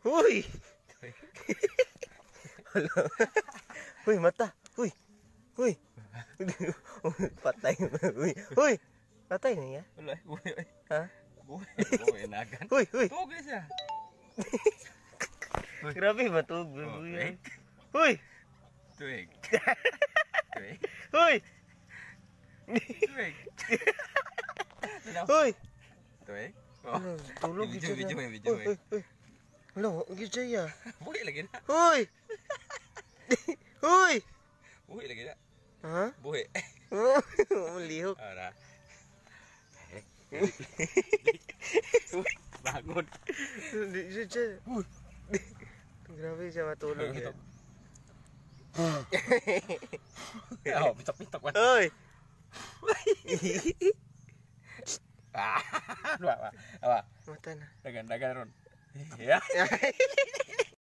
Huy! Huy, mata. Huy. Huy. Patay. Huy. Huy. Patay na niya. Wala, buhay. Ha? Buhay nagan. Huy, huy. Tugay siya. Grabe matug. Tuig. Huy. Tuig. Tuig. Huy. Tuig. Huy. Tuig. Tulog Video, gid. video. Hello, gid ya. Buhay lagi na. Huy. Huy. Buhay lagi na. Ha? Buhay. Lihok. Ara. Bangun. Grabe siya matulog eh. Oh, pitok-pitok man. Hoy! Apa? Mata na. Dagan ron. Ya.